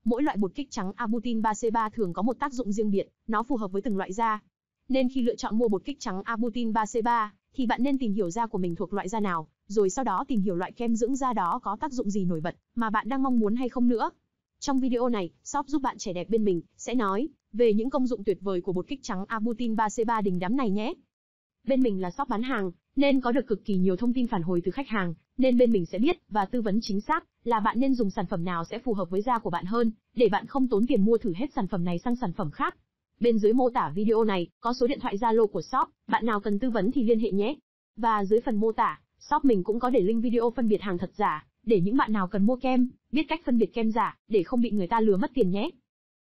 Mỗi loại bột kích trắng Arbutin 3C3 thường có một tác dụng riêng biệt, nó phù hợp với từng loại da. Nên khi lựa chọn mua bột kích trắng Arbutin 3C3, thì bạn nên tìm hiểu da của mình thuộc loại da nào, rồi sau đó tìm hiểu loại kem dưỡng da đó có tác dụng gì nổi bật mà bạn đang mong muốn hay không nữa. Trong video này, shop giúp bạn trẻ đẹp bên mình sẽ nói về những công dụng tuyệt vời của bột kích trắng Arbutin 3C3 đình đám này nhé. Bên mình là shop bán hàng, nên có được cực kỳ nhiều thông tin phản hồi từ khách hàng, nên bên mình sẽ biết và tư vấn chính xác là bạn nên dùng sản phẩm nào sẽ phù hợp với da của bạn hơn, để bạn không tốn tiền mua thử hết sản phẩm này sang sản phẩm khác. Bên dưới mô tả video này có số điện thoại Zalo của shop, bạn nào cần tư vấn thì liên hệ nhé. Và dưới phần mô tả, shop mình cũng có để link video phân biệt hàng thật giả, để những bạn nào cần mua kem, biết cách phân biệt kem giả, để không bị người ta lừa mất tiền nhé.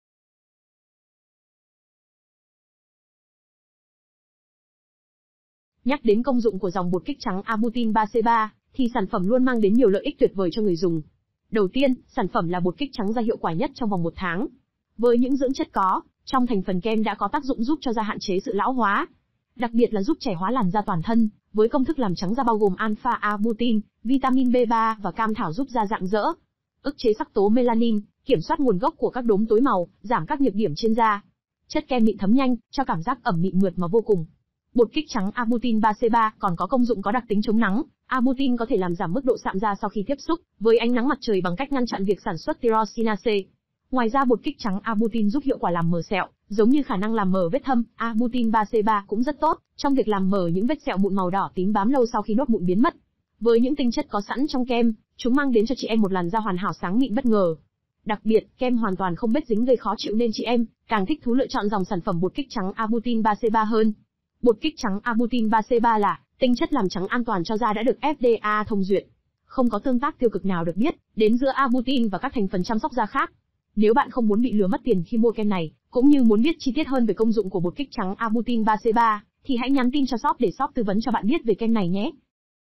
Nhắc đến công dụng của dòng bột kích trắng Arbutin 3C3, thì sản phẩm luôn mang đến nhiều lợi ích tuyệt vời cho người dùng. Đầu tiên, sản phẩm là bột kích trắng da hiệu quả nhất trong vòng 1 tháng. Với những dưỡng chất có trong thành phần kem đã có tác dụng giúp cho da hạn chế sự lão hóa, đặc biệt là giúp trẻ hóa làn da toàn thân, với công thức làm trắng da bao gồm alpha arbutin, vitamin B3 và cam thảo giúp da rạng rỡ, ức chế sắc tố melanin, kiểm soát nguồn gốc của các đốm tối màu, giảm các nhược điểm trên da. Chất kem mịn thấm nhanh, cho cảm giác ẩm mịn mượt mà vô cùng. Bột kích trắng Arbutin 3C3 còn có công dụng có đặc tính chống nắng. Arbutin có thể làm giảm mức độ sạm da sau khi tiếp xúc với ánh nắng mặt trời bằng cách ngăn chặn việc sản xuất tyrosinase. Ngoài ra bột kích trắng Arbutin giúp hiệu quả làm mờ sẹo, giống như khả năng làm mờ vết thâm. Arbutin 3C3 cũng rất tốt trong việc làm mờ những vết sẹo mụn màu đỏ tím bám lâu sau khi nốt mụn biến mất. Với những tinh chất có sẵn trong kem, chúng mang đến cho chị em một làn da hoàn hảo sáng mịn bất ngờ. Đặc biệt, kem hoàn toàn không bết dính gây khó chịu nên chị em càng thích thú lựa chọn dòng sản phẩm bột kích trắng Arbutin 3C3 hơn. Bột kích trắng Arbutin 3C3 là tinh chất làm trắng an toàn cho da đã được FDA thông duyệt. Không có tương tác tiêu cực nào được biết đến giữa Arbutin và các thành phần chăm sóc da khác. Nếu bạn không muốn bị lừa mất tiền khi mua kem này, cũng như muốn biết chi tiết hơn về công dụng của bột kích trắng Arbutin 3C3, thì hãy nhắn tin cho shop để shop tư vấn cho bạn biết về kem này nhé.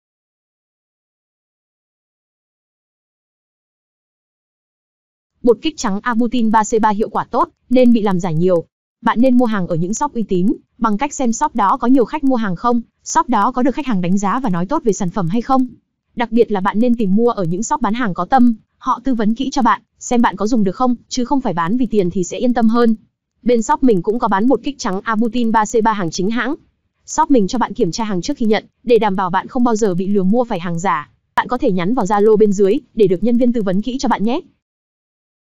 Bột kích trắng Arbutin 3C3 hiệu quả tốt, nên bị làm giả nhiều. Bạn nên mua hàng ở những shop uy tín, bằng cách xem shop đó có nhiều khách mua hàng không, shop đó có được khách hàng đánh giá và nói tốt về sản phẩm hay không. Đặc biệt là bạn nên tìm mua ở những shop bán hàng có tâm, họ tư vấn kỹ cho bạn, xem bạn có dùng được không, chứ không phải bán vì tiền thì sẽ yên tâm hơn. Bên shop mình cũng có bán bột kích trắng Arbutin 3C3 hàng chính hãng. Shop mình cho bạn kiểm tra hàng trước khi nhận, để đảm bảo bạn không bao giờ bị lừa mua phải hàng giả. Bạn có thể nhắn vào Zalo bên dưới để được nhân viên tư vấn kỹ cho bạn nhé.